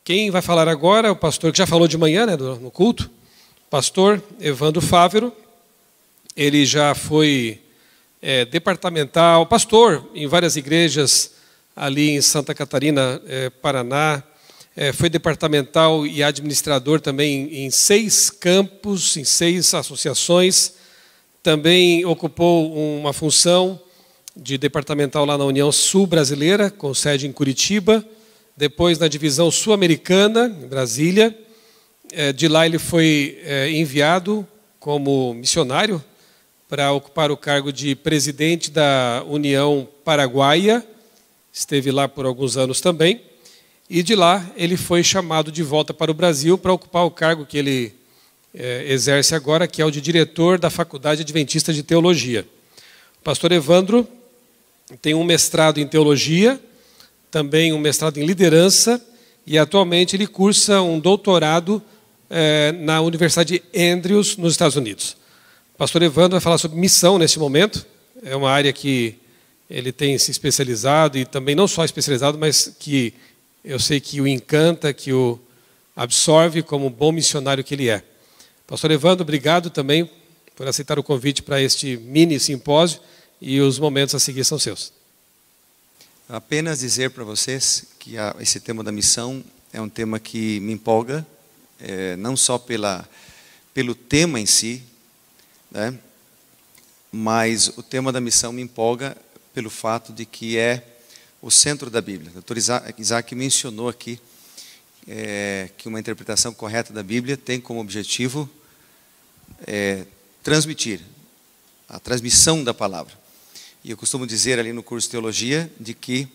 Quem vai falar agora é o pastor que já falou de manhã, né, no culto, pastor Evandro Fávero. Ele já foi departamental, pastor em várias igrejas ali em Santa Catarina, Paraná. Foi departamental e administrador também em 6 campos, em 6 associações. Também ocupou uma função de departamental lá na União Sul Brasileira, com sede em Curitiba. Depois na divisão sul-americana, em Brasília. De lá ele foi enviado como missionário para ocupar o cargo de presidente da União Paraguaia. Esteve lá por alguns anos também. E de lá ele foi chamado de volta para o Brasil para ocupar o cargo que ele exerce agora, que é o de diretor da Faculdade Adventista de Teologia. O pastor Evandro tem um mestrado em teologia, também um mestrado em liderança, e atualmente ele cursa um doutorado na Universidade de Andrews, nos Estados Unidos. O pastor Evandro vai falar sobre missão nesse momento. É uma área que ele tem se especializado, e também não só especializado, mas que eu sei que o encanta, que o absorve como bom missionário que ele é. Pastor Evandro, obrigado também por aceitar o convite para este mini simpósio, e os momentos a seguir são seus. Apenas dizer para vocês que esse tema da missão é um tema que me empolga, não só pelo tema em si, né, mas o tema da missão me empolga pelo fato de que é o centro da Bíblia. O Dr. Isaac mencionou aqui que uma interpretação correta da Bíblia tem como objetivo transmitir, a transmissão da palavra. E eu costumo dizer ali no curso de teologia de que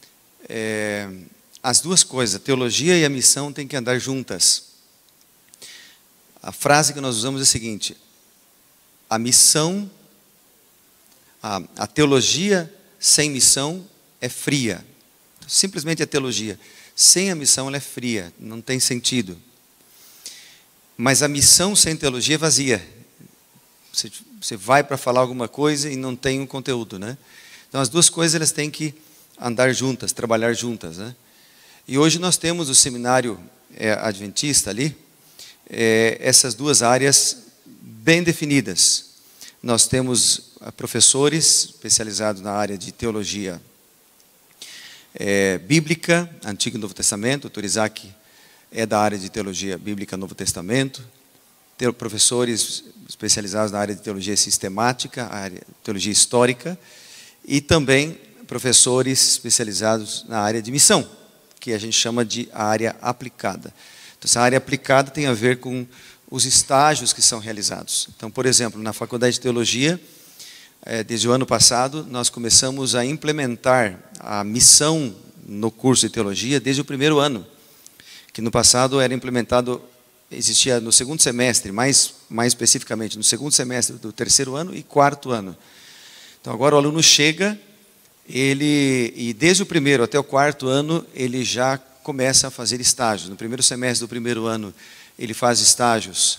as duas coisas, a teologia e a missão, têm que andar juntas. A frase que nós usamos é a seguinte: a missão, a teologia sem missão é fria. Simplesmente a teologia. Sem a missão ela é fria, não tem sentido. Mas a missão sem teologia é vazia. Você vai para falar alguma coisa e não tem um conteúdo, né? Então as duas coisas elas têm que andar juntas, trabalhar juntas, né? E hoje nós temos o seminário adventista ali, essas duas áreas bem definidas. Nós temos professores especializados na área de teologia bíblica, Antigo e Novo Testamento. O Dr. Isaac é da área de teologia bíblica, Novo Testamento. Tem professores especializados na área de teologia sistemática, a área de teologia histórica, e também professores especializados na área de missão, que a gente chama de área aplicada. Então, essa área aplicada tem a ver com os estágios que são realizados. Então, por exemplo, na Faculdade de Teologia, desde o ano passado, nós começamos a implementar a missão no curso de teologia desde o primeiro ano, que no passado era implementado, existia no segundo semestre, mais especificamente no segundo semestre do terceiro ano e quarto ano. Então agora o aluno chega, e desde o primeiro até o quarto ano, ele já começa a fazer estágios. No primeiro semestre do primeiro ano, ele faz estágios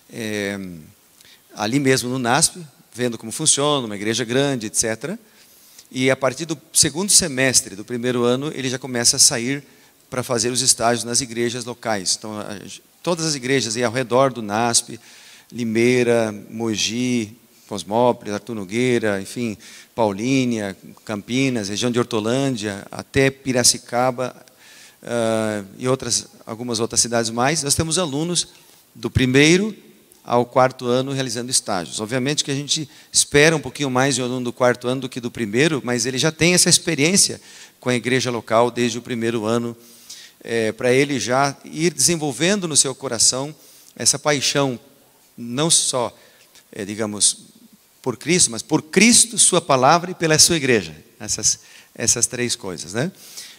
ali mesmo no NASP, vendo como funciona, uma igreja grande, etc. E a partir do segundo semestre do primeiro ano, ele já começa a sair para fazer os estágios nas igrejas locais. Então, todas as igrejas aí ao redor do NASP, Limeira, Mogi, Cosmópolis, Artur Nogueira, enfim, Paulínia, Campinas, região de Hortolândia, até Piracicaba e algumas outras cidades mais, nós temos alunos do primeiro ao quarto ano realizando estágios. Obviamente que a gente espera um pouquinho mais de um aluno do quarto ano do que do primeiro, mas ele já tem essa experiência com a igreja local desde o primeiro ano, para ele já ir desenvolvendo no seu coração essa paixão, não só, digamos, por Cristo, mas por Cristo, sua palavra e pela sua igreja. Essas 3 coisas, né?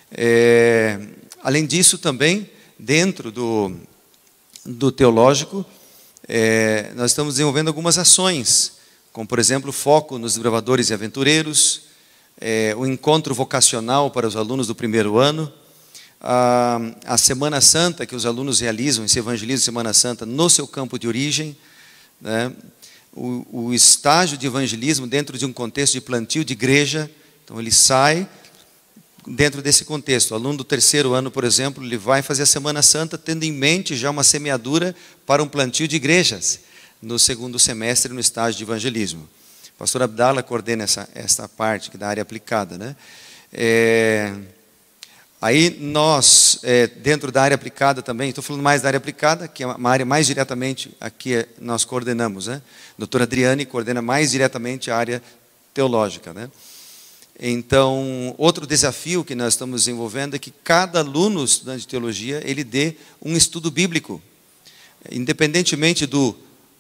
Além disso, também, dentro do teológico, nós estamos desenvolvendo algumas ações, como, por exemplo, o foco nos desbravadores e aventureiros, o encontro vocacional para os alunos do primeiro ano, a Semana Santa, que os alunos realizam, esse evangelismo de Semana Santa, no seu campo de origem, né? O estágio de evangelismo dentro de um contexto de plantio de igreja. Então ele sai, dentro desse contexto. O aluno do terceiro ano, por exemplo, ele vai fazer a Semana Santa tendo em mente já uma semeadura para um plantio de igrejas no segundo semestre, no estágio de evangelismo. O pastor Abdala coordena essa parte da área aplicada, né? Aí nós, dentro da área aplicada também, estou falando mais da área aplicada, que é uma área mais diretamente aqui nós coordenamos, né? A doutora Adriane coordena mais diretamente a área teológica, né? Então, outro desafio que nós estamos desenvolvendo é que cada aluno estudante de teologia, ele dê um estudo bíblico, independentemente do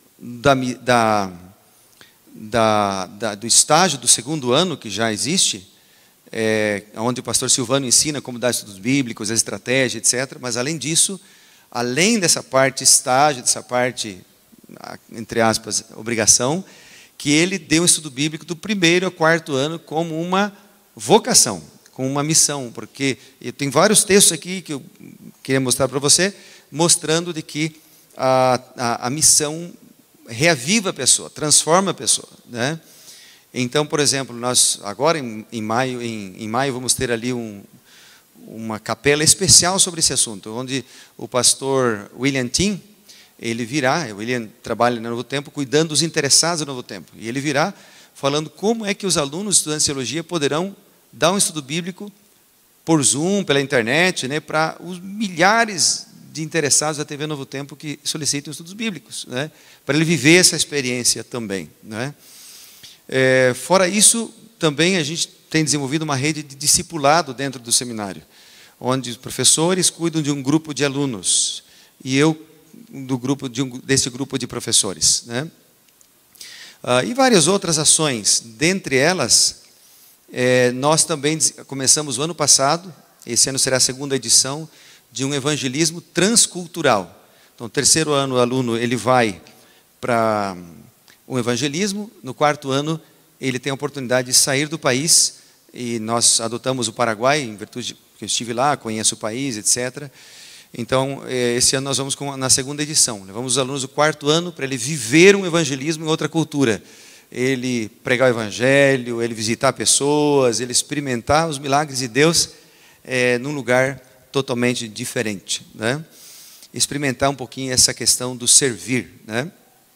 estágio do segundo ano que já existe, onde o pastor Silvano ensina como dar estudos bíblicos, a estratégia, etc. Mas, além disso, além dessa parte estágio, dessa parte, entre aspas, obrigação, que ele dê um estudo bíblico do primeiro ao quarto ano como uma vocação, como uma missão. Porque eu tenho vários textos aqui que eu queria mostrar para você, mostrando de que a missão reaviva a pessoa, transforma a pessoa, né? Então, por exemplo, nós agora em maio vamos ter ali uma capela especial sobre esse assunto, onde o pastor William Tim, o William trabalha no Novo Tempo, cuidando dos interessados no Novo Tempo, e ele virá falando como é que os alunos estudantes de teologia poderão dar um estudo bíblico por Zoom, pela internet, né, para os milhares de interessados da TV Novo Tempo que solicitam estudos bíblicos, né, para ele viver essa experiência também, né. Fora isso, também a gente tem desenvolvido uma rede de discipulado dentro do seminário, onde os professores cuidam de um grupo de alunos, e eu desse grupo de professores, né? E várias outras ações. Dentre elas, nós também começamos o ano passado, esse ano será a segunda edição, de um evangelismo transcultural. Então, terceiro ano, o aluno ele vai para um evangelismo, no quarto ano ele tem a oportunidade de sair do país, e nós adotamos o Paraguai, em virtude que eu estive lá, conheço o país, etc. Então, esse ano nós vamos na segunda edição. Levamos os alunos do quarto ano para ele viver um evangelismo em outra cultura. Ele pregar o evangelho, ele visitar pessoas, ele experimentar os milagres de Deus num lugar totalmente diferente, né? Experimentar um pouquinho essa questão do servir, né?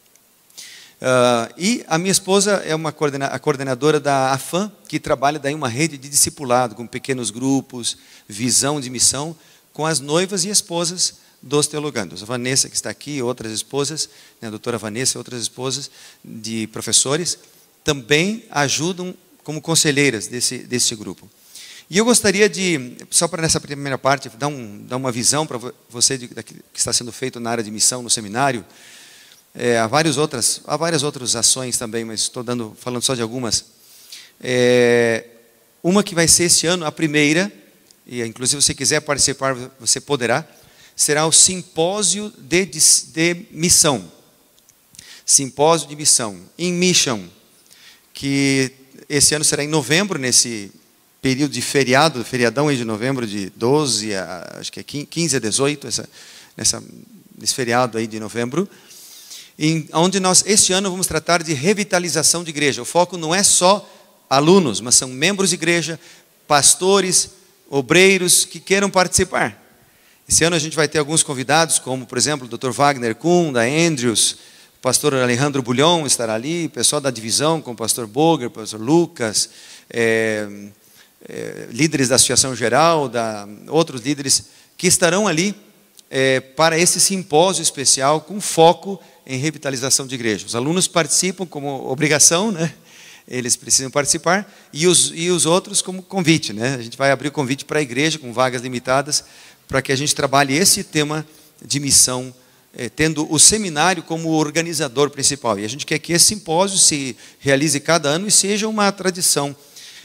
E a minha esposa é a coordenadora da AFAM, que trabalha daí uma rede de discipulado, com pequenos grupos, visão de missão, com as noivas e esposas dos teologandos. A Vanessa, que está aqui, outras esposas, né, a doutora Vanessa e outras esposas de professores, também ajudam como conselheiras desse grupo. E eu gostaria de, só para nessa primeira parte, dar uma visão para você do que está sendo feito na área de missão no seminário. Há várias outras ações também, mas estou falando só de algumas. Uma que vai ser esse ano, a primeira, e inclusive se você quiser participar, você poderá, será o simpósio de missão. Simpósio de missão, in mission, que esse ano será em novembro, nesse período de feriadão aí de novembro, de 12 a, acho que é 15 a 18, nesse feriado aí de novembro, onde nós, este ano, vamos tratar de revitalização de igreja. O foco não é só alunos, mas são membros de igreja, pastores, obreiros que queiram participar. Esse ano a gente vai ter alguns convidados, como, por exemplo, o Dr. Wagner Kuhn, da Andrews, o pastor Alejandro Bulhon estará ali, o pessoal da divisão, como o pastor Boger, o pastor Lucas, líderes da Associação Geral, outros líderes que estarão ali para esse simpósio especial com foco em revitalização de igreja. Os alunos participam como obrigação, né? Eles precisam participar, e os outros como convite, né? A gente vai abrir o convite para a igreja com vagas limitadas, para que a gente trabalhe esse tema de missão, tendo o seminário como organizador principal. E a gente quer que esse simpósio se realize cada ano e seja uma tradição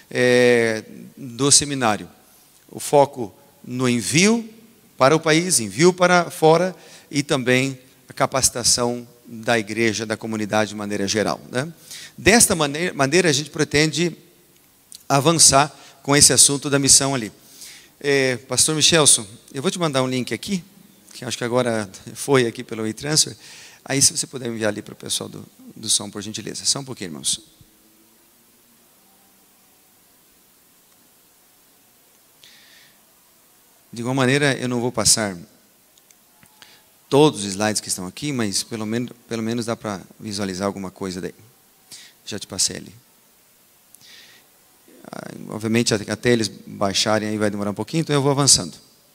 do seminário. O foco no envio para o país, envio para fora, e também a capacitação da igreja, da comunidade de maneira geral, né? Desta maneira a gente pretende avançar com esse assunto da missão ali. Pastor Michelson, eu vou te mandar um link aqui, que acho que agora foi aqui pelo e-transfer. Aí, se você puder enviar ali para o pessoal do som, por gentileza. Só um pouquinho, irmãos. De igual maneira, eu não vou passar todos os slides que estão aqui, mas pelo menos dá para visualizar alguma coisa daí. Já te passei ali. Obviamente, até eles baixarem aí vai demorar um pouquinho, então eu vou avançando.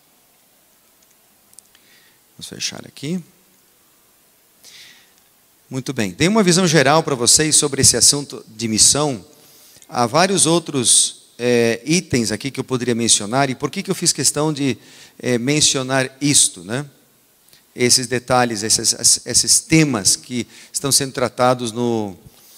Vamos fechar aqui. Muito bem. Dei uma visão geral para vocês sobre esse assunto de missão. Há vários outros itens aqui que eu poderia mencionar. E por que eu fiz questão de mencionar isto, né? Esses detalhes, esses temas que estão sendo tratados no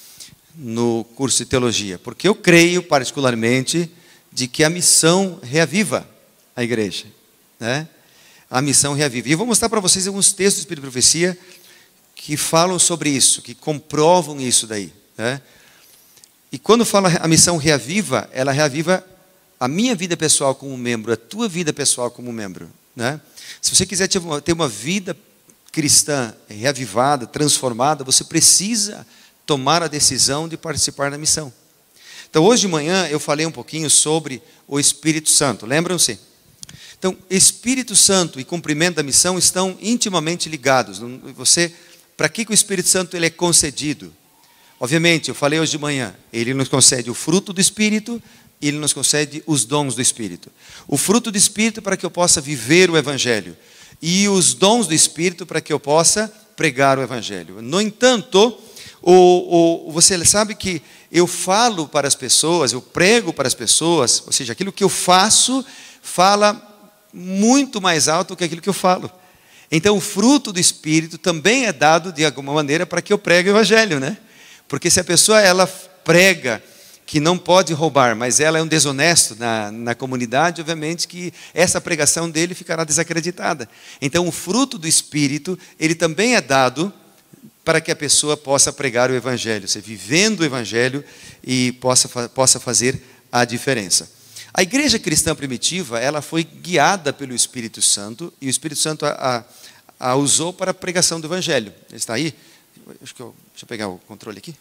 curso de teologia? Porque eu creio particularmente de que a missão reaviva a igreja, né? A missão reaviva. E eu vou mostrar para vocês alguns textos do Espírito de Profecia que falam sobre isso, que comprovam isso daí, né? E quando fala a missão reaviva, ela reaviva a minha vida pessoal como membro, a tua vida pessoal como membro, né? Se você quiser ter uma vida cristã reavivada, transformada, você precisa tomar a decisão de participar da missão. Então, hoje de manhã eu falei um pouquinho sobre o Espírito Santo, lembram-se? Então, Espírito Santo e cumprimento da missão estão intimamente ligados. Para que o Espírito Santo ele é concedido? Obviamente, eu falei hoje de manhã, ele nos concede o fruto do Espírito e ele nos concede os dons do Espírito. O fruto do Espírito para que eu possa viver o Evangelho e os dons do Espírito para que eu possa pregar o Evangelho. No entanto, você sabe que eu falo para as pessoas, eu prego para as pessoas, ou seja, aquilo que eu faço fala muito mais alto que aquilo que eu falo. Então, o fruto do Espírito também é dado de alguma maneira para que eu pregue o Evangelho, né? Porque se a pessoa ela prega que não pode roubar, mas ela é um desonesto na comunidade, obviamente que essa pregação dele ficará desacreditada. Então, o fruto do Espírito, ele também é dado para que a pessoa possa pregar o Evangelho, seja, vivendo o Evangelho e possa fazer a diferença. A igreja cristã primitiva, ela foi guiada pelo Espírito Santo, e o Espírito Santo a usou para a pregação do Evangelho. Ele está aí? Deixa eu pegar o controle aqui.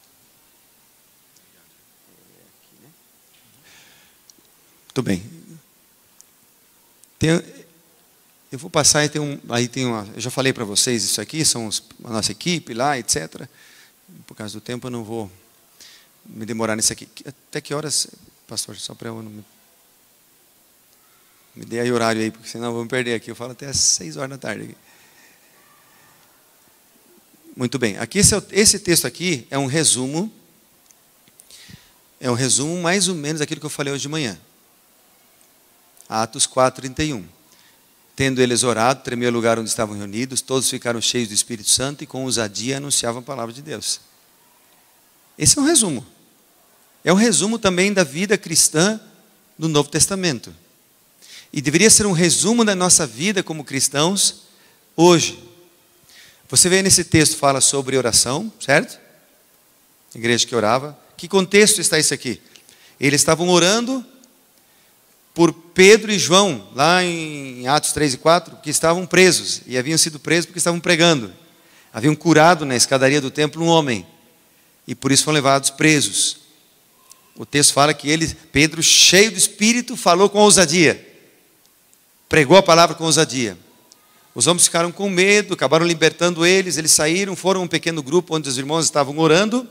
Muito bem. Eu vou passar e eu já falei para vocês isso aqui, são a nossa equipe lá, etc. Por causa do tempo eu não vou me demorar nisso aqui. Até que horas, pastor? Só para eu não me dê aí horário aí, porque senão eu vou me perder aqui. Eu falo até às 6 horas da tarde. Muito bem. Aqui esse texto aqui é um resumo mais ou menos daquilo que eu falei hoje de manhã. Atos 4:31. Tendo eles orado, tremeu o lugar onde estavam reunidos, todos ficaram cheios do Espírito Santo e com ousadia anunciavam a palavra de Deus. Esse é um resumo. É um resumo também da vida cristã no Novo Testamento. E deveria ser um resumo da nossa vida como cristãos hoje. Você vê nesse texto, fala sobre oração, certo? Igreja que orava. Que contexto está isso aqui? Eles estavam orando por Pedro e João, lá em Atos 3 e 4, que estavam presos, e haviam sido presos porque estavam pregando. Haviam curado na escadaria do templo um homem, e por isso foram levados presos. O texto fala que Pedro, cheio do Espírito, falou com ousadia, pregou a palavra com ousadia. Os homens ficaram com medo, acabaram libertando eles saíram, foram um pequeno grupo onde os irmãos estavam orando,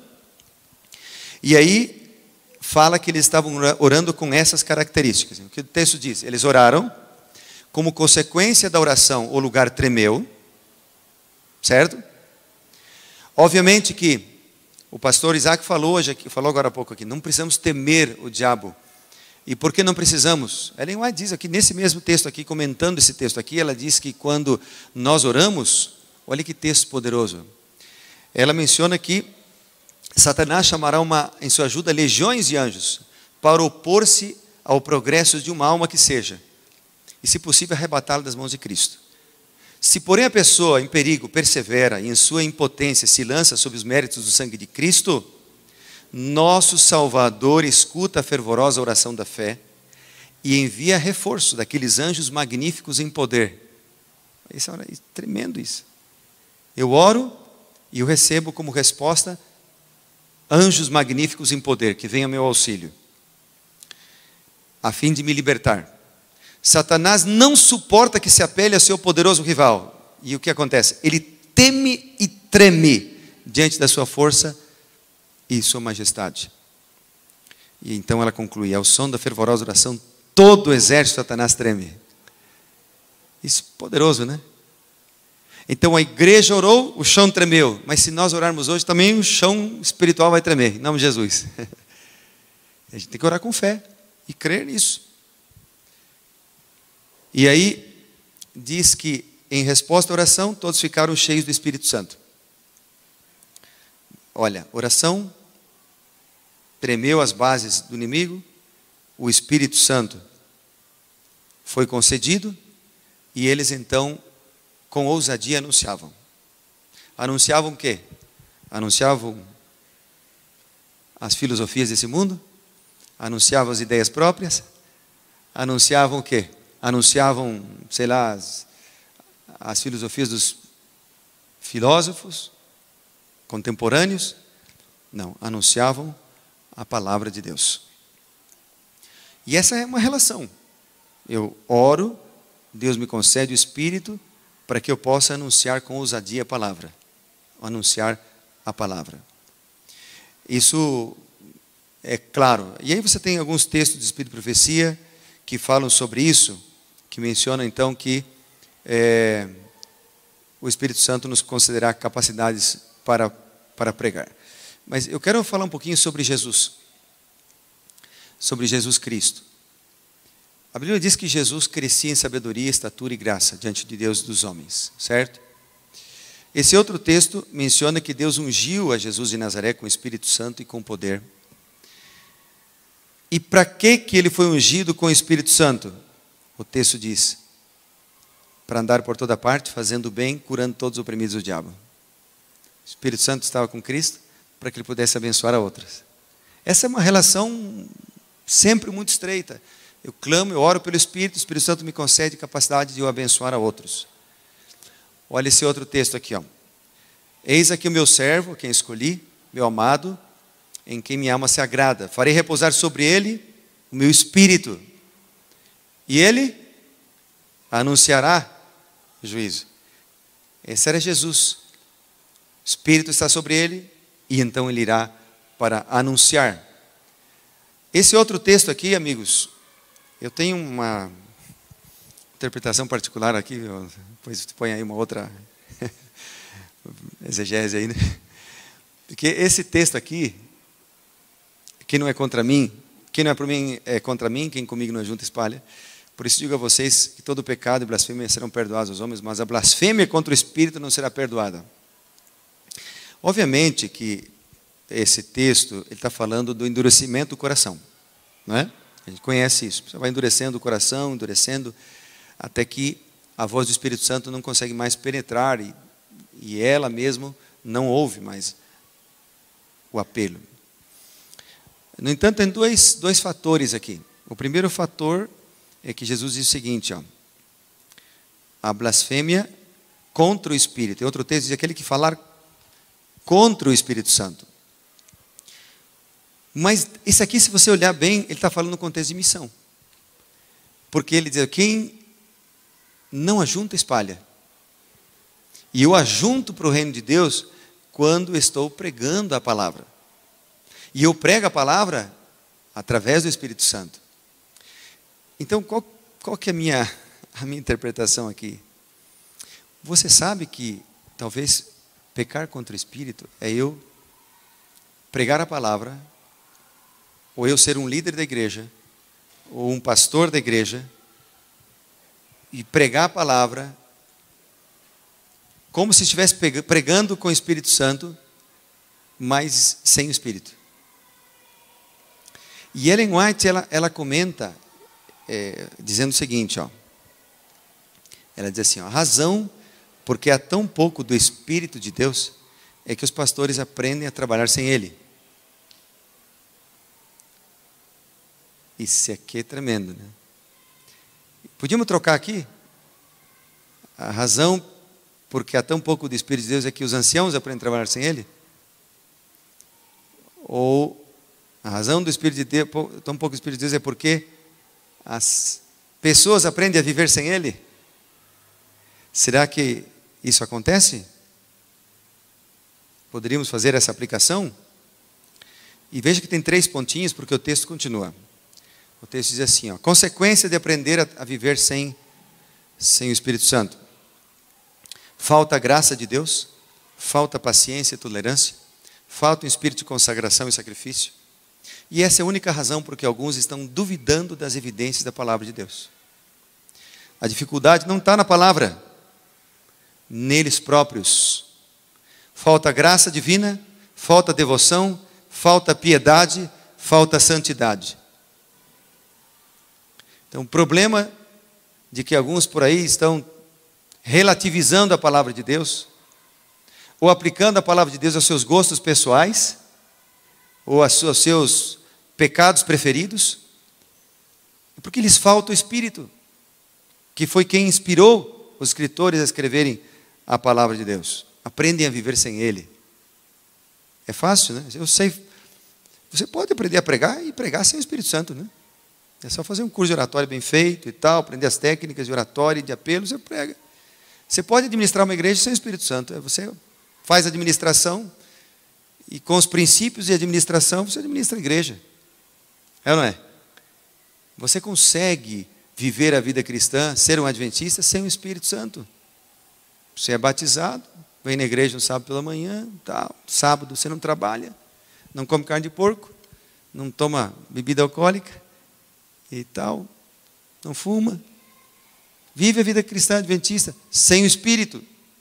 e aí fala que eles estavam orando com essas características. O que o texto diz? Eles oraram, como consequência da oração, o lugar tremeu, certo? Obviamente que o pastor Isaac falou agora há pouco aqui, não precisamos temer o diabo. E por que não precisamos? Ellen White diz aqui, nesse mesmo texto aqui, comentando esse texto aqui, ela diz que quando nós oramos, olha que texto poderoso. Ela menciona que Satanás chamará em sua ajuda legiões de anjos para opor-se ao progresso de uma alma que seja, e se possível arrebatá-la das mãos de Cristo. Se porém a pessoa em perigo persevera e em sua impotência se lança sob os méritos do sangue de Cristo, nosso Salvador escuta a fervorosa oração da fé e envia reforço daqueles anjos magníficos em poder. Isso é tremendo isso. Eu oro e eu recebo como resposta anjos magníficos em poder, que venham ao meu auxílio, a fim de me libertar. Satanás não suporta que se apele ao seu poderoso rival. E o que acontece? Ele teme e treme diante da sua força e sua majestade. E então ela conclui: ao som da fervorosa oração, todo o exército de Satanás treme. Isso é poderoso, né? Então a igreja orou, o chão tremeu. Mas se nós orarmos hoje, também o chão espiritual vai tremer, em nome de Jesus. A gente tem que orar com fé e crer nisso. E aí, diz que em resposta à oração, todos ficaram cheios do Espírito Santo. Olha, oração, tremeu as bases do inimigo, o Espírito Santo foi concedido, e eles então, com ousadia, anunciavam. Anunciavam o quê? Anunciavam as filosofias desse mundo? Anunciavam as ideias próprias? Anunciavam o quê? Anunciavam, sei lá, as filosofias dos filósofos contemporâneos? Não, anunciavam a palavra de Deus. E essa é uma relação. Eu oro, Deus me concede o Espírito para que eu possa anunciar com ousadia a palavra. Anunciar a palavra. Isso é claro. E aí você tem alguns textos de Espírito de Profecia que falam sobre isso, que mencionam então que o Espírito Santo nos concederá capacidades para pregar. Mas eu quero falar um pouquinho sobre Jesus. Sobre Jesus Cristo. A Bíblia diz que Jesus crescia em sabedoria, estatura e graça diante de Deus e dos homens, certo? Esse outro texto menciona que Deus ungiu a Jesus de Nazaré com o Espírito Santo e com poder. E para que ele foi ungido com o Espírito Santo? O texto diz: para andar por toda parte, fazendo o bem, curando todos os oprimidos do diabo. O Espírito Santo estava com Cristo para que ele pudesse abençoar a outras. Essa é uma relação sempre muito estreita. Eu clamo, eu oro pelo Espírito, o Espírito Santo me concede capacidade de eu abençoar a outros. Olha esse outro texto aqui, ó. Eis aqui o meu servo, a quem escolhi, meu amado, em quem minha alma se agrada. Farei repousar sobre ele o meu Espírito. E ele anunciará o juízo. Esse era Jesus. O Espírito está sobre ele, e então ele irá para anunciar. Esse outro texto aqui, amigos, eu tenho uma interpretação particular aqui, depois põe aí uma outra exegese aí, né? Porque esse texto aqui, quem não é contra mim, quem não é por mim é contra mim, quem comigo não ajunta espalha. Por isso digo a vocês que todo pecado e blasfêmia serão perdoados aos homens, mas a blasfêmia contra o Espírito não será perdoada. Obviamente que esse texto ele está falando do endurecimento do coração, não é? A gente conhece isso. Você vai endurecendo o coração, endurecendo, até que a voz do Espírito Santo não consegue mais penetrar e ela mesmo não ouve mais o apelo. No entanto, tem dois fatores aqui. O primeiro fator é que Jesus diz o seguinte, ó, a blasfêmia contra o Espírito. E outro texto diz aquele que falar contra o Espírito Santo. Mas isso aqui, se você olhar bem, ele está falando no contexto de missão. Porque ele diz, quem não ajunta, espalha. E eu ajunto para o reino de Deus quando estou pregando a palavra. E eu prego a palavra através do Espírito Santo. Então, qual que é a minha interpretação aqui? Você sabe que talvez pecar contra o Espírito é eu pregar a palavra, ou eu ser um líder da igreja, ou um pastor da igreja, e pregar a palavra, como se estivesse pregando com o Espírito Santo, mas sem o Espírito. E Ellen White, ela comenta, dizendo o seguinte, ó, ela diz assim, ó, a razão porque há tão pouco do Espírito de Deus é que os pastores aprendem a trabalhar sem Ele. Isso aqui é tremendo, né? Podíamos trocar aqui? A razão porque há tão pouco do Espírito de Deus é que os anciãos aprendem a trabalhar sem Ele? Ou a razão do Espírito de Deus, tão pouco do Espírito de Deus é porque as pessoas aprendem a viver sem Ele? Será que isso acontece? Poderíamos fazer essa aplicação? E veja que tem 3 pontinhos, porque o texto continua. O texto diz assim, ó, consequência de aprender a viver sem o Espírito Santo. Falta a graça de Deus, falta paciência e tolerância, falta um espírito de consagração e sacrifício. E essa é a única razão por que alguns estão duvidando das evidências da palavra de Deus. A dificuldade não está na palavra, neles próprios. Falta graça divina, falta devoção, falta piedade, falta santidade. Então, o problema de que alguns por aí estão relativizando a palavra de Deus, ou aplicando a palavra de Deus aos seus gostos pessoais, ou aos seus pecados preferidos, é porque lhes falta o Espírito, que foi quem inspirou os escritores a escreverem a palavra de Deus. Aprendem a viver sem Ele. É fácil, né? Eu sei. Você pode aprender a pregar e pregar sem o Espírito Santo, né? É só fazer um curso de oratório bem feito e tal, aprender as técnicas de oratório e de apelo, você prega. Você pode administrar uma igreja sem o Espírito Santo. Você faz administração e com os princípios de administração você administra a igreja. É ou não é? Você consegue viver a vida cristã, ser um adventista sem o Espírito Santo. Você é batizado, vem na igreja no sábado pela manhã, tal. Sábado você não trabalha, não come carne de porco, não toma bebida alcoólica e tal, não fuma. Vive a vida cristã adventista sem o Espírito.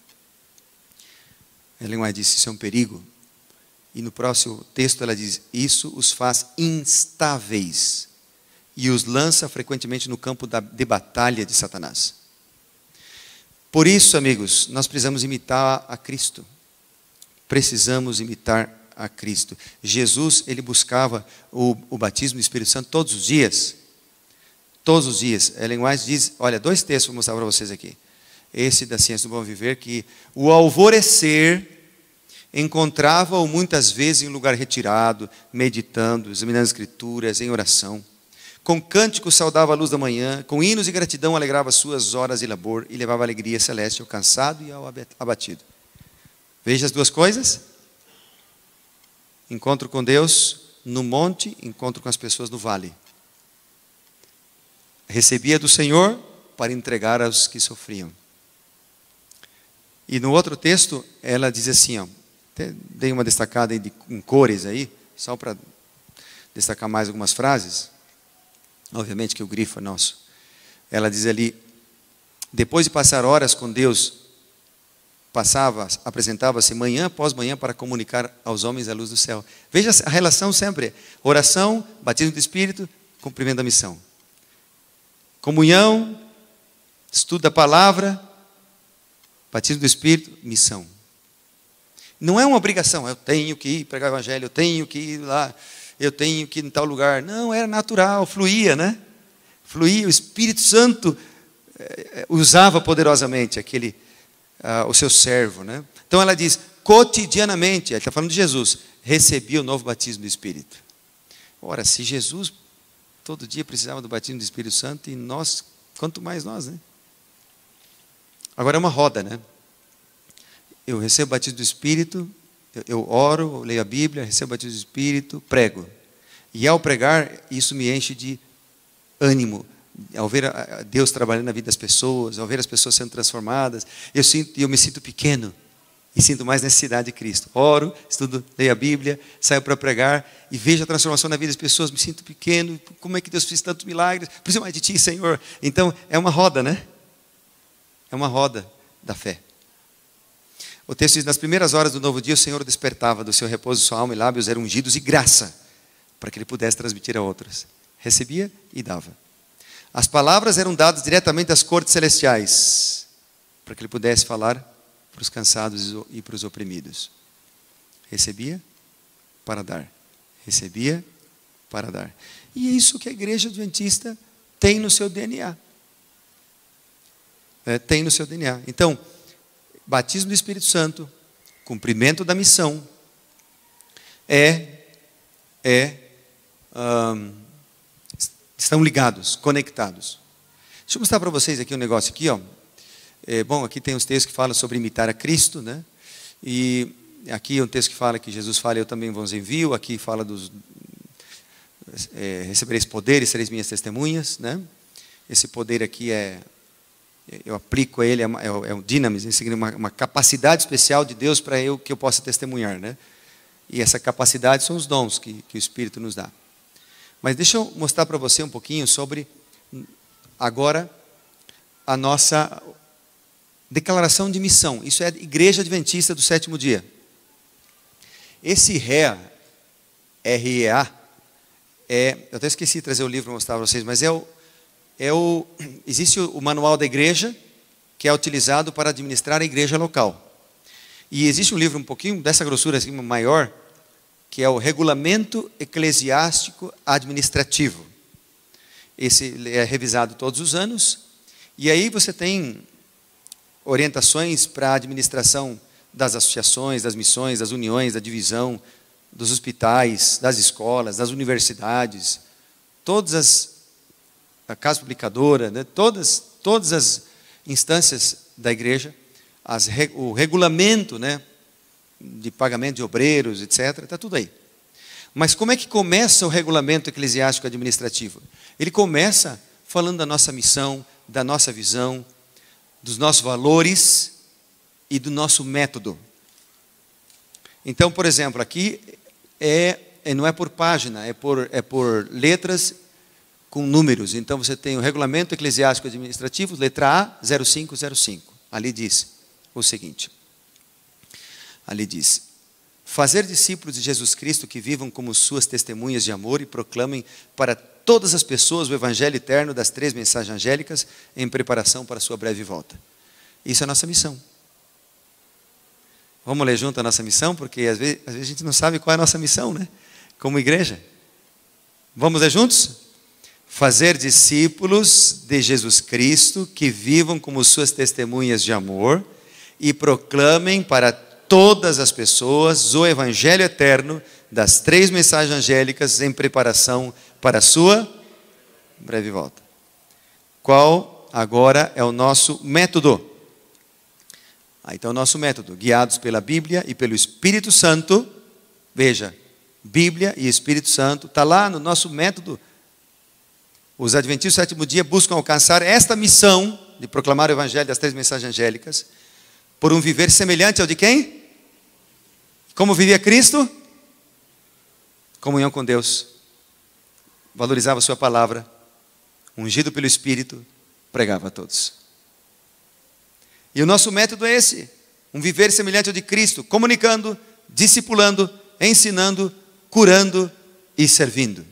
Ellen White disse, isso é um perigo. E no próximo texto ela diz, isso os faz instáveis e os lança frequentemente no campo de batalha de Satanás. Por isso, amigos, nós precisamos imitar a Cristo. Precisamos imitar a Cristo. Jesus, ele buscava o batismo do Espírito Santo todos os dias. Todos os dias. Ellen White diz, olha, 2 textos vou mostrar para vocês aqui. Esse da Ciência do Bom Viver, que o alvorecer encontrava-o muitas vezes em um lugar retirado, meditando, examinando as Escrituras, em oração. Com cânticos saudava a luz da manhã, com hinos de gratidão alegrava suas horas de labor e levava alegria celeste ao cansado e ao abatido. Veja as 2 coisas. Encontro com Deus no monte, encontro com as pessoas no vale. Recebia do Senhor para entregar aos que sofriam. E no outro texto, ela diz assim, ó, até dei uma destacada em cores aí, só para destacar mais algumas frases. Obviamente que o grifo é nosso. Ela diz ali, depois de passar horas com Deus, apresentava-se manhã após manhã para comunicar aos homens a luz do céu. Veja a relação sempre, oração, batismo do Espírito, cumprimento da missão. Comunhão, estudo da palavra, batismo do Espírito, missão. Não é uma obrigação, eu tenho que ir pregar o evangelho, eu tenho que ir lá, eu tenho que ir em tal lugar. Não, era natural, fluía, né? Fluía, o Espírito Santo usava poderosamente o seu servo, né? Então ela diz, cotidianamente, ela está falando de Jesus, recebia o novo batismo do Espírito. Ora, se Jesus todo dia precisava do batismo do Espírito Santo, e nós, quanto mais nós, né? Agora é uma roda, né? Eu recebo o batismo do Espírito, eu oro, eu leio a Bíblia, recebo o batismo do Espírito, prego. E ao pregar, isso me enche de ânimo. Ao ver Deus trabalhando na vida das pessoas, ao ver as pessoas sendo transformadas, eu me sinto pequeno e sinto mais necessidade de Cristo. Oro, estudo, leio a Bíblia, saio para pregar e vejo a transformação na vida das pessoas, me sinto pequeno. Como é que Deus fez tantos milagres? Preciso mais de Ti, Senhor. Então, é uma roda, né? É uma roda da fé. O texto diz, nas primeiras horas do novo dia, o Senhor o despertava do seu repouso, sua alma e lábios eram ungidos de graça, para que ele pudesse transmitir a outros. Recebia e dava. As palavras eram dadas diretamente às cortes celestiais, para que ele pudesse falar para os cansados e para os oprimidos. Recebia para dar. Recebia para dar. E é isso que a igreja adventista tem no seu DNA. Tem no seu DNA. Então, batismo do Espírito Santo, cumprimento da missão, estão ligados, conectados. Deixa eu mostrar para vocês aqui um negócio aqui, ó. Bom, aqui tem uns textos que falam sobre imitar a Cristo, né? E aqui é um texto que fala que Jesus fala, eu também vos envio. Aqui fala dos recebereis poder e sereis minhas testemunhas, né? Esse poder aqui eu aplico a ele, é um dinamis, uma capacidade especial de Deus para que eu possa testemunhar, né? E essa capacidade são os dons que o Espírito nos dá. Mas deixa eu mostrar para você um pouquinho sobre, agora, a nossa declaração de missão. Isso é a Igreja Adventista do Sétimo Dia. Esse REA, R-E-A, eu até esqueci de trazer o livro para mostrar para vocês, mas existe o manual da igreja, que é utilizado para administrar a igreja local. E existe um livro um pouquinho dessa grossura assim, maior, que é o Regulamento Eclesiástico Administrativo. Esse é revisado todos os anos, e aí você tem orientações para a administração das associações, das missões, das uniões, da divisão, dos hospitais, das escolas, das universidades, a casa publicadora, né? todas as instâncias da igreja, o regulamento, né, de pagamento de obreiros, etc., está tudo aí. Mas como é que começa o regulamento eclesiástico administrativo? Ele começa falando da nossa missão, da nossa visão, dos nossos valores e do nosso método. Então, por exemplo, aqui não é por página, é por letras com números. Então você tem o Regulamento Eclesiástico Administrativo, letra A, 0505. Ali diz o seguinte. Ali diz: fazer discípulos de Jesus Cristo que vivam como suas testemunhas de amor e proclamem para todas as pessoas o Evangelho eterno das 3 mensagens angélicas em preparação para a sua breve volta. Isso é a nossa missão. Vamos ler junto a nossa missão, porque às vezes a gente não sabe qual é a nossa missão, né? Como igreja. Vamos ler juntos? Fazer discípulos de Jesus Cristo que vivam como suas testemunhas de amor e proclamem para todas as pessoas o Evangelho eterno das 3 mensagens angélicas em preparação para a sua breve volta. Qual agora é o nosso método? Então o nosso método, guiados pela Bíblia e pelo Espírito Santo, veja, Bíblia e Espírito Santo, está lá no nosso método. Os Adventistas do Sétimo Dia buscam alcançar esta missão de proclamar o Evangelho das 3 mensagens angélicas por um viver semelhante ao de quem? Como vivia Cristo? Comunhão com Deus, valorizava a sua palavra, ungido pelo Espírito, pregava a todos. E o nosso método é esse, um viver semelhante ao de Cristo, comunicando, discipulando, ensinando, curando e servindo.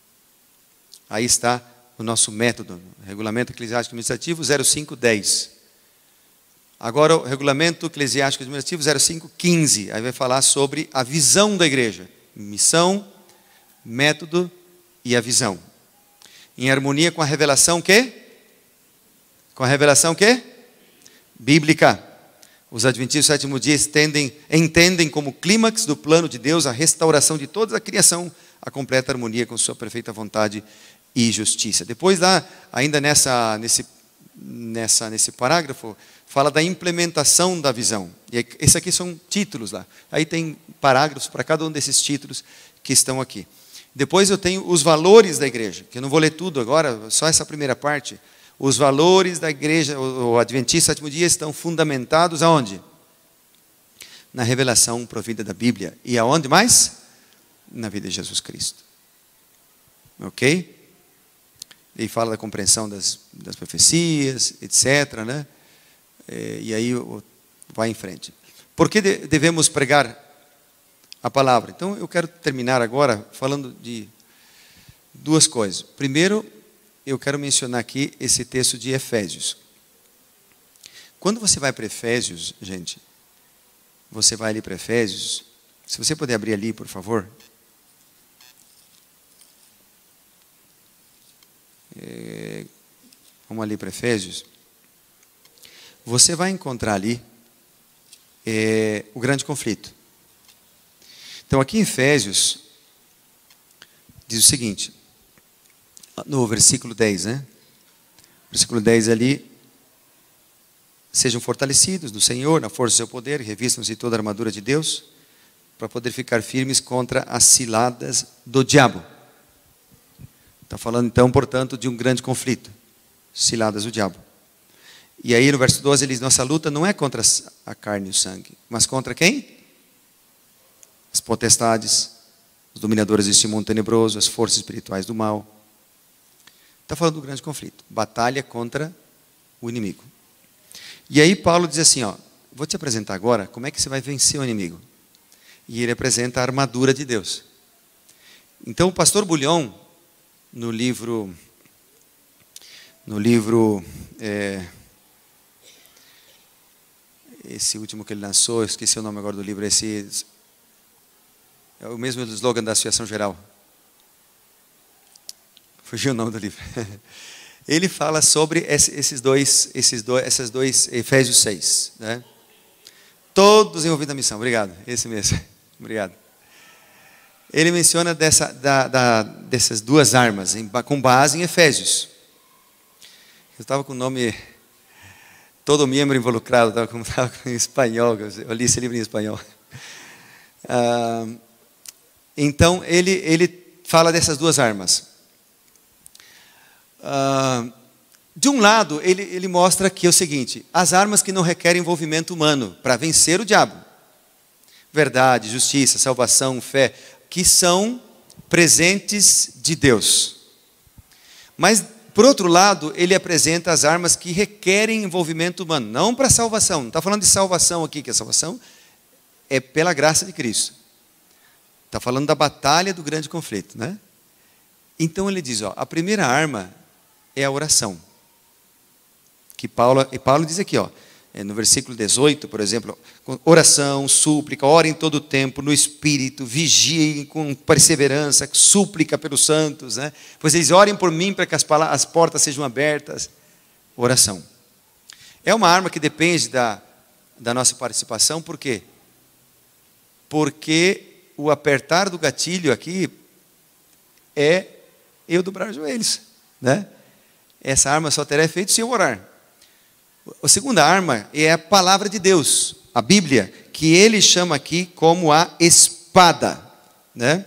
Aí está o nosso método, Regulamento Eclesiástico Administrativo 0510. Agora o Regulamento Eclesiástico Administrativo 0515, aí vai falar sobre a visão da igreja, missão, método e a visão. Em harmonia com a revelação que? Com a revelação que? Bíblica. Os Adventistas do Sétimo Dia entendem como clímax do plano de Deus a restauração de toda a criação, a completa harmonia com sua perfeita vontade e justiça. Depois, ainda nesse parágrafo, fala da implementação da visão. E esses aqui são títulos lá. Aí tem parágrafos para cada um desses títulos que estão aqui. Depois eu tenho os valores da igreja, que eu não vou ler tudo agora, só essa primeira parte. Os valores da igreja, o Adventista do Sétimo Dia, estão fundamentados aonde? Na revelação provida da Bíblia. E aonde mais? Na vida de Jesus Cristo. Ok? E fala da compreensão das profecias, etc., né? E aí vai em frente. Por que devemos pregar a palavra? Então eu quero terminar agora falando de 2 coisas. Primeiro, eu quero mencionar aqui esse texto de Efésios. Quando você vai para Efésios, gente, você vai ali para Efésios, se você puder abrir ali, por favor. Vamos ali para Efésios. Você vai encontrar ali o grande conflito. Então aqui em Efésios, diz o seguinte, no versículo 10, né? Versículo 10 ali. Sejam fortalecidos no Senhor, na força do seu poder, revistam-se toda a armadura de Deus, para poder ficar firmes contra as ciladas do diabo. Está falando então, portanto, de um grande conflito. Ciladas do diabo. E aí no verso 12 ele diz, nossa luta não é contra a carne e o sangue, mas contra quem? As potestades, os dominadores deste mundo tenebroso, as forças espirituais do mal. Está falando do grande conflito. Batalha contra o inimigo. E aí Paulo diz assim, ó, vou te apresentar agora como é que você vai vencer o inimigo. E ele apresenta a armadura de Deus. Então o pastor Bullion, no livro esse último que ele lançou, eu esqueci o nome agora do livro, esse é o mesmo slogan da Associação Geral. Fugiu o nome do livro. Ele fala sobre esses dois Efésios 6, né? Todos envolvidos na missão. Obrigado, esse mesmo. Obrigado. Ele menciona dessas duas armas, com base em Efésios. Eu estava com o nome, todo membro involucrado, estava em espanhol, eu li esse livro em espanhol. Então, ele fala dessas duas armas. De um lado, ele mostra que é o seguinte, as armas que não requerem envolvimento humano, para vencer o diabo. Verdade, justiça, salvação, fé, que são presentes de Deus. Mas, por outro lado, ele apresenta as armas que requerem envolvimento humano, não para salvação. Não está falando de salvação aqui, que a salvação é pela graça de Cristo. Está falando da batalha do grande conflito, né? Então ele diz, ó, a primeira arma é a oração. Que Paulo diz aqui, ó, no versículo 18, por exemplo, oração, súplica, orem todo o tempo no Espírito, vigiem com perseverança, súplica pelos santos, né? Pois eles orem por mim para que as portas sejam abertas. Oração. É uma arma que depende da nossa participação, por quê? Porque o apertar do gatilho aqui é eu dobrar os joelhos, né? Essa arma só terá efeito se eu orar. A segunda arma é a palavra de Deus, a Bíblia, que ele chama aqui como a espada, né?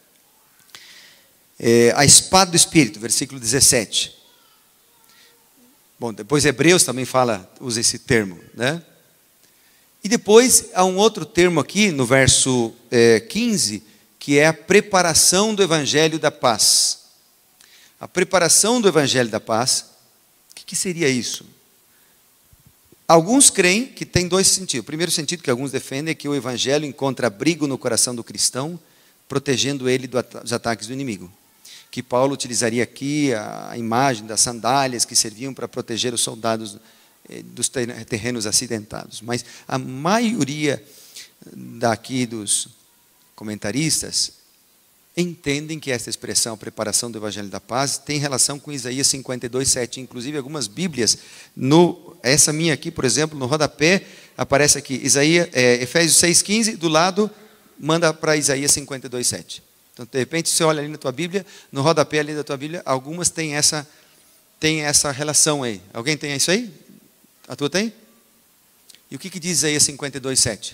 A espada do Espírito, versículo 17. Bom, depois Hebreus também usa esse termo, né? E depois há um outro termo aqui, no verso 15, que é a preparação do Evangelho da Paz. A preparação do Evangelho da Paz, o que seria isso? Alguns creem que tem dois sentidos. O primeiro sentido que alguns defendem é que o Evangelho encontra abrigo no coração do cristão, protegendo ele dos ataques do inimigo. Que Paulo utilizaria aqui a imagem das sandálias que serviam para proteger os soldados dos terrenos acidentados. Mas a maioria daqui dos comentaristas entendem que essa expressão, preparação do Evangelho da Paz, tem relação com Isaías 52:7. Inclusive, algumas Bíblias, essa minha aqui, por exemplo, no rodapé, aparece aqui, Efésios 6,15, do lado, manda para Isaías 52:7. Então, de repente, você olha ali na tua Bíblia, no rodapé ali da tua Bíblia, algumas têm essa relação aí. Alguém tem isso aí? A tua tem? E o que diz Isaías 52:7?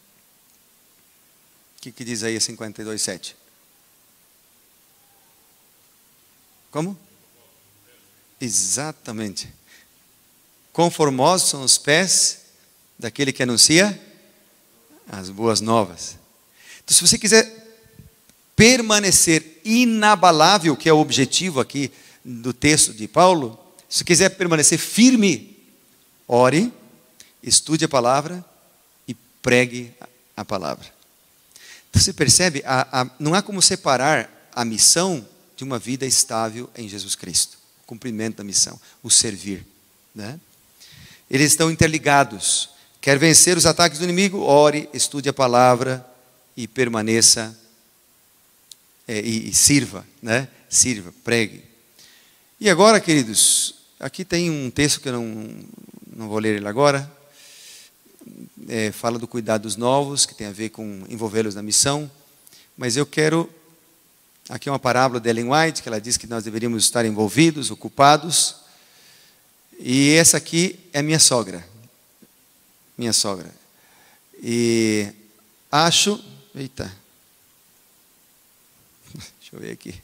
O que diz Isaías 52:7? Como? Exatamente. Conformosos são os pés daquele que anuncia as boas novas. Então, se você quiser permanecer inabalável, que é o objetivo aqui do texto de Paulo, se você quiser permanecer firme, ore, estude a palavra e pregue a palavra. Então, você percebe, não há como separar a missão de uma vida estável em Jesus Cristo. O cumprimento da missão, o servir, né? Eles estão interligados. Quer vencer os ataques do inimigo? Ore, estude a palavra e permaneça e sirva, né? Sirva, pregue. E agora, queridos, aqui tem um texto que eu não vou ler ele agora. Fala do cuidado dos novos, que tem a ver com envolvê-los na missão. Mas eu quero... Aqui é uma parábola de Ellen White, que ela diz que nós deveríamos estar envolvidos, ocupados. E essa aqui é minha sogra. Minha sogra. E acho... Eita. Deixa eu ver aqui.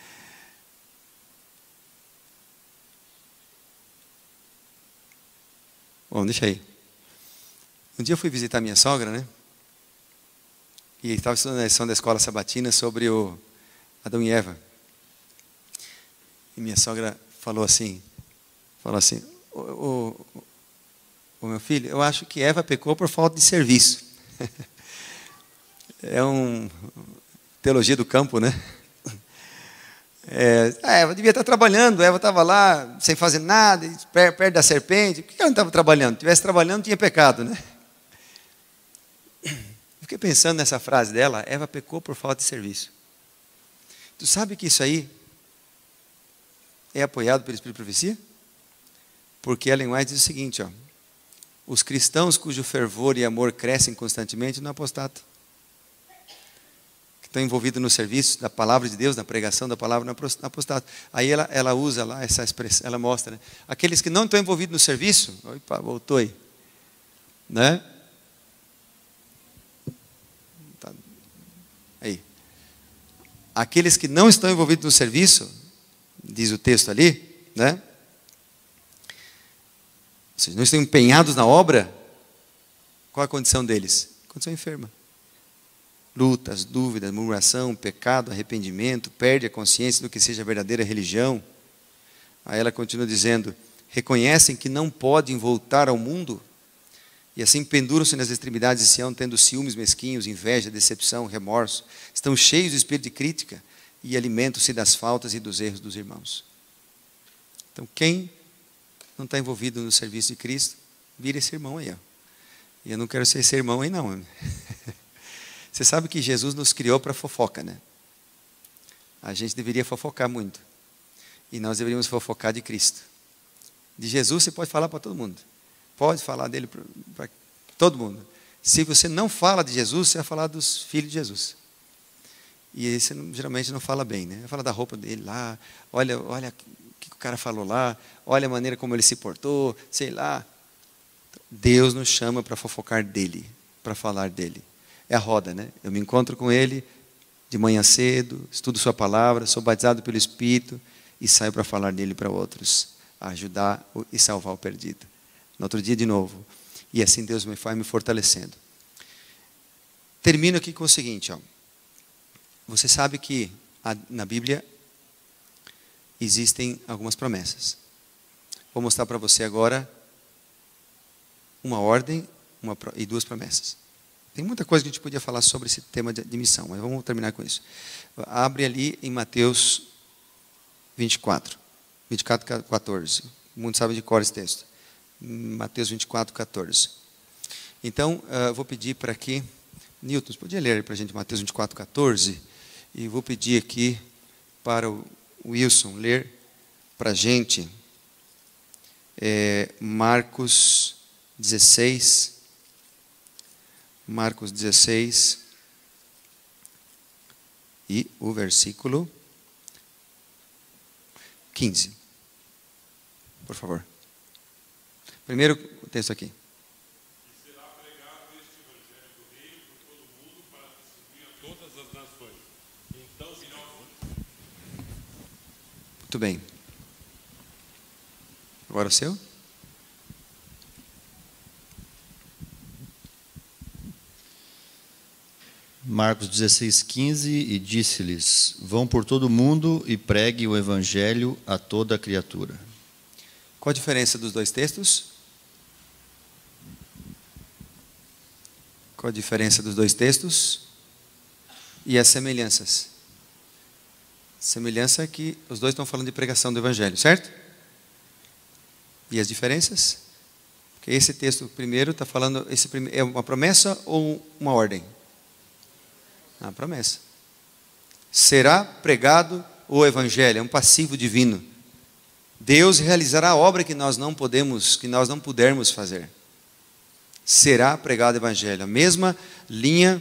Bom, deixa aí. Um dia eu fui visitar minha sogra, né? E estava estudando a lição da escola sabatina sobre o Adão e Eva. E minha sogra falou assim, o meu filho, eu acho que Eva pecou por falta de serviço. É uma teologia do campo, né? Eva devia estar trabalhando, Eva estava lá sem fazer nada, perto da serpente. Por que ela não estava trabalhando? Se estivesse trabalhando, tinha pecado, né? Fiquei pensando nessa frase dela, Eva pecou por falta de serviço. Tu sabe que isso aí é apoiado pelo Espírito de Profecia? Porque Ellen White diz o seguinte, ó, os cristãos cujo fervor e amor crescem constantemente não apostatam. Que estão envolvidos no serviço da palavra de Deus, na pregação da palavra, não apostatam. Aí ela usa lá essa expressão, ela mostra, né? Aqueles que não estão envolvidos no serviço, opa, voltou aí, né? Aí. Aqueles que não estão envolvidos no serviço, diz o texto ali, né? Ou seja, não estão empenhados na obra, qual a condição deles? Condição enferma. Lutas, dúvidas, murmuração, pecado, arrependimento, perde a consciência do que seja a verdadeira religião. Aí ela continua dizendo, reconhecem que não podem voltar ao mundo, e assim penduram-se nas extremidades de Sião, tendo ciúmes mesquinhos, inveja, decepção, remorso. Estão cheios de espírito de crítica e alimentam-se das faltas e dos erros dos irmãos. Então, quem não está envolvido no serviço de Cristo, vira esse irmão aí. Ó. E eu não quero ser esse irmão aí, não. Você sabe que Jesus nos criou para fofoca, né? A gente deveria fofocar muito. E nós deveríamos fofocar de Cristo. De Jesus você pode falar para todo mundo. Pode falar dele para todo mundo. Se você não fala de Jesus, você vai falar dos filhos de Jesus. E aí você geralmente não fala bem, né? Vai falar da roupa dele lá, olha o que o cara falou lá, olha a maneira como ele se portou, sei lá. Deus nos chama para fofocar dele, para falar dele. É a roda, né? Eu me encontro com ele de manhã cedo, estudo sua palavra, sou batizado pelo Espírito e saio para falar dele para outros, ajudar e salvar o perdido. No outro dia de novo. E assim Deus vai me fortalecendo. Termino aqui com o seguinte, ó. Você sabe que na Bíblia existem algumas promessas. Vou mostrar para você agora uma ordem e duas promessas. Tem muita coisa que a gente podia falar sobre esse tema de missão, mas vamos terminar com isso. Abre ali em Mateus 24, 14. O mundo sabe de cor esse texto. Mateus 24, 14. Então, vou pedir para que Newton, você podia ler para a gente Mateus 24, 14? E vou pedir aqui para o Wilson ler para a gente Marcos 16. Marcos 16 e o versículo 15. Por favor. Primeiro o texto aqui. E será pregado este evangelho do reino por todo o mundo para distribuir a todas as nações. Então se não... Muito bem. Agora o seu? Marcos 16, 15, e disse-lhes, vão por todo o mundo e pregue o evangelho a toda a criatura. Qual a diferença dos dois textos? Qual a diferença dos dois textos? E as semelhanças? Semelhança é que os dois estão falando de pregação do evangelho, certo? E as diferenças? Porque esse texto primeiro está falando, é uma promessa ou uma ordem? A promessa. Será pregado o evangelho, é um passivo divino. Deus realizará a obra que nós não pudermos fazer. Será pregado o evangelho. A mesma linha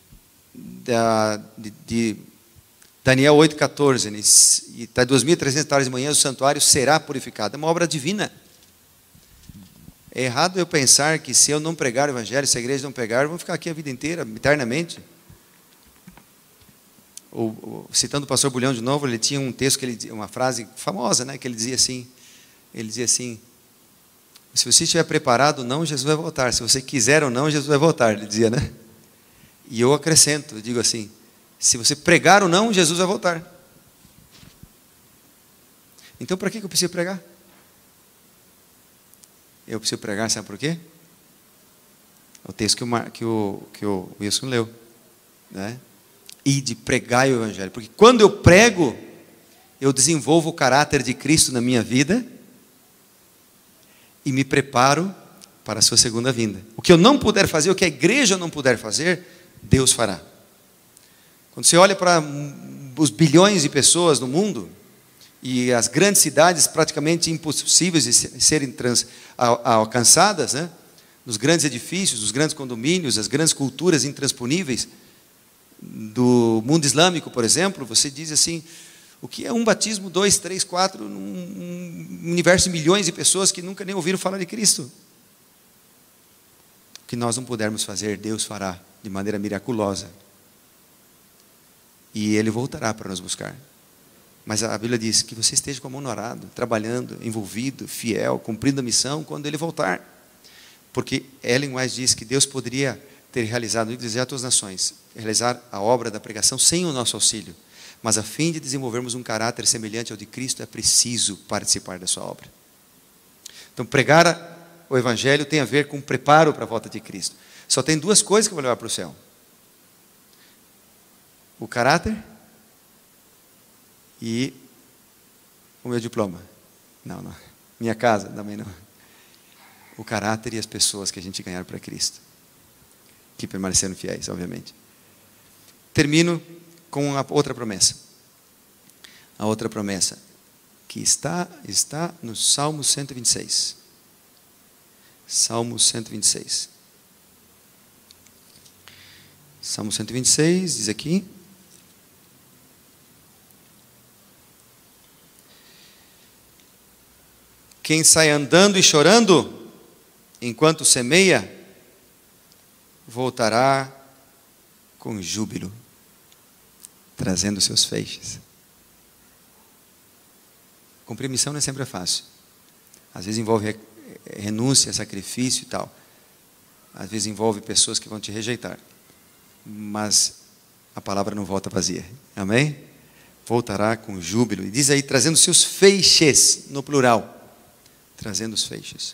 de Daniel 8,14. E está 2.300 tardes de manhã, o santuário será purificado. É uma obra divina. É errado eu pensar que se eu não pregar o evangelho, se a igreja não pregar, eu vou ficar aqui a vida inteira, eternamente. Citando o pastor Bulhão de novo, ele tinha um texto, uma frase famosa, né, que ele dizia assim, se você estiver preparado ou não, Jesus vai voltar. Se você quiser ou não, Jesus vai voltar, ele dizia, né? E eu acrescento, eu digo assim, se você pregar ou não, Jesus vai voltar. Então, para que eu preciso pregar? Eu preciso pregar, sabe por quê? O texto que o Wilson leu, né? E de pregar o evangelho. Porque quando eu prego, eu desenvolvo o caráter de Cristo na minha vida e me preparo para a sua segunda vinda. O que eu não puder fazer, o que a igreja não puder fazer, Deus fará. Quando você olha para os bilhões de pessoas no mundo e as grandes cidades praticamente impossíveis de serem alcançadas, né? Nos grandes edifícios, nos grandes condomínios, as grandes culturas intransponíveis do mundo islâmico, por exemplo, você diz assim, o que é um batismo, 2, 3, 4, num universo de milhões de pessoas que nunca nem ouviram falar de Cristo? O que nós não pudermos fazer, Deus fará de maneira miraculosa. E Ele voltará para nos buscar. Mas a Bíblia diz que você esteja com a mão no arado, trabalhando, envolvido, fiel, cumprindo a missão quando Ele voltar. Porque Ellen White diz que Deus poderia ter realizado, no deserto das nações, realizar a obra da pregação sem o nosso auxílio. Mas a fim de desenvolvermos um caráter semelhante ao de Cristo, é preciso participar da sua obra. Então, pregar o Evangelho tem a ver com preparo para a volta de Cristo. Só tem duas coisas que eu vou levar para o céu: o caráter e o meu diploma. Não. Minha casa também não. O caráter e as pessoas que a gente ganhar para Cristo, que permaneceram fiéis, obviamente. Termino com a outra promessa. A outra promessa que está no Salmo 126. Salmo 126. Salmo 126 diz aqui: quem sai andando e chorando enquanto semeia, voltará com júbilo, trazendo seus feixes. Cumprir missão não é sempre fácil. Às vezes envolve renúncia, sacrifício e tal. Às vezes envolve pessoas que vão te rejeitar. Mas a palavra não volta vazia. Amém? Voltará com júbilo. E diz aí, trazendo seus feixes, no plural. Trazendo os feixes.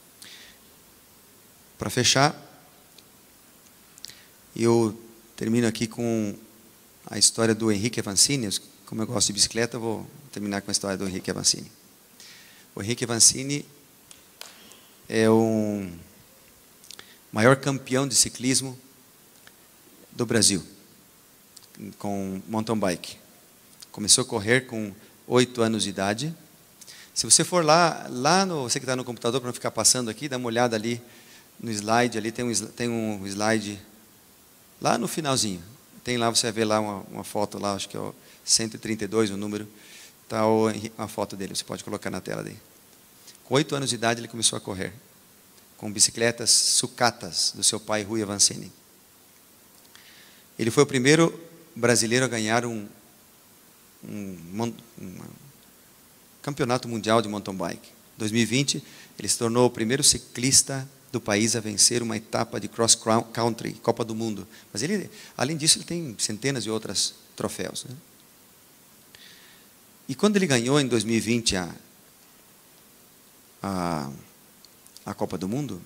Para fechar, eu termino aqui com a história do Henrique Avancini. Como eu gosto de bicicleta, eu vou terminar com a história do Henrique Avancini. O Henrique Avancini é o maior campeão de ciclismo do Brasil, com mountain bike. Começou a correr com 8 anos de idade. Se você for você que está no computador, para não ficar passando aqui, dá uma olhada ali no slide, ali tem um slide lá no finalzinho. Tem lá, você vai ver lá uma foto lá, acho que é o 132 o número, está uma foto dele, você pode colocar na tela daí. Com 8 anos de idade ele começou a correr, com bicicletas sucatas do seu pai, Rui Avancini. Ele foi o primeiro brasileiro a ganhar um campeonato mundial de mountain bike. Em 2020, ele se tornou o primeiro ciclista do país a vencer uma etapa de cross country, Copa do Mundo. Mas ele, além disso, ele tem centenas de outros troféus, né? E quando ele ganhou em 2020 a Copa do Mundo,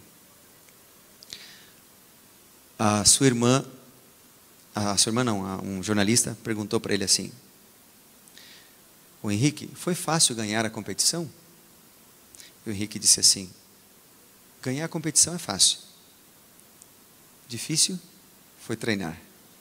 um jornalista perguntou para ele assim: o Henrique, foi fácil ganhar a competição? E o Henrique disse assim: ganhar a competição é fácil. Difícil foi treinar.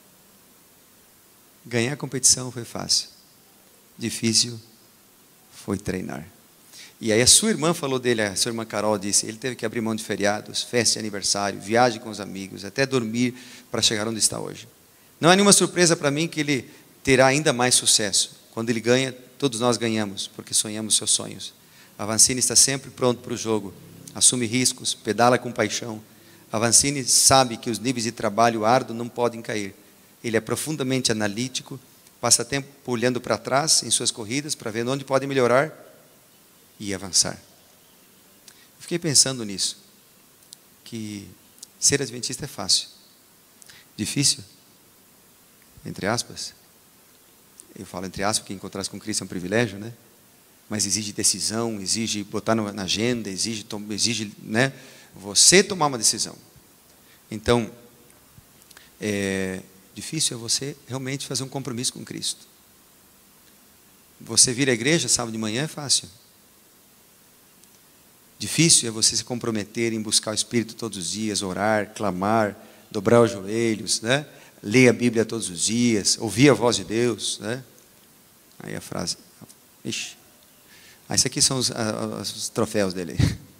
Ganhar a competição foi fácil. Difícil foi treinar. E aí a sua irmã falou dele, a sua irmã Carol disse, ele teve que abrir mão de feriados, festa de aniversário, viagem com os amigos, até dormir para chegar onde está hoje. Não é nenhuma surpresa para mim que ele terá ainda mais sucesso. Quando ele ganha, todos nós ganhamos, porque sonhamos seus sonhos. Avancini está sempre pronto para o jogo, assume riscos, pedala com paixão. Avancini sabe que os níveis de trabalho árduo não podem cair. Ele é profundamente analítico, passa tempo olhando para trás em suas corridas para ver onde pode melhorar e avançar. Eu fiquei pensando nisso, que ser adventista é fácil. Difícil? Entre aspas. Eu falo entre aspas, porque encontrar-se com Cristo é um privilégio, né? Mas exige decisão, exige botar na agenda, exige, né, você tomar uma decisão. Então, difícil é você realmente fazer um compromisso com Cristo. Você vir à igreja sábado de manhã é fácil. Difícil é você se comprometer em buscar o Espírito todos os dias, orar, clamar, dobrar os joelhos, né? Ler a Bíblia todos os dias, ouvir a voz de Deus, né? Aí a frase, ixi. Esses aqui são os troféus dele.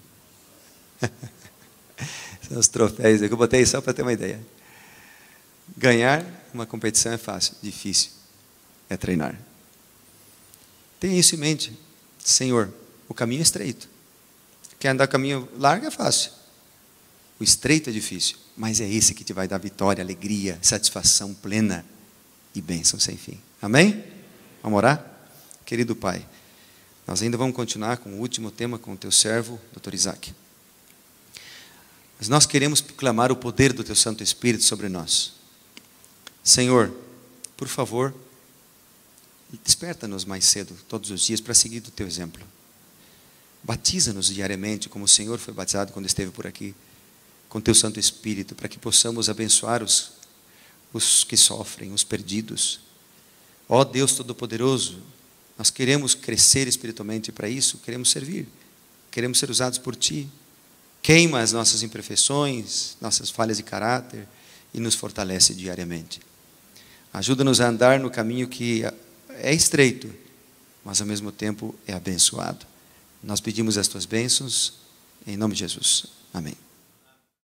São os troféus que eu botei só para ter uma ideia. Ganhar uma competição é fácil, difícil é treinar. Tenha isso em mente. Senhor, o caminho é estreito. Quer andar caminho largo é fácil. O estreito é difícil, mas é esse que te vai dar vitória, alegria, satisfação plena e bênção sem fim. Amém? Vamos orar? Querido Pai, nós ainda vamos continuar com o último tema com o teu servo, Dr. Isaac. Mas nós queremos clamar o poder do teu Santo Espírito sobre nós. Senhor, por favor, desperta-nos mais cedo, todos os dias, para seguir do teu exemplo. Batiza-nos diariamente, como o Senhor foi batizado quando esteve por aqui, com teu Santo Espírito, para que possamos abençoar os que sofrem, os perdidos. Ó Deus Todo-Poderoso, nós queremos crescer espiritualmente para isso, queremos servir, queremos ser usados por Ti. Queima as nossas imperfeições, nossas falhas de caráter e nos fortalece diariamente. Ajuda-nos a andar no caminho que é estreito, mas ao mesmo tempo é abençoado. Nós pedimos as Tuas bênçãos, em nome de Jesus. Amém.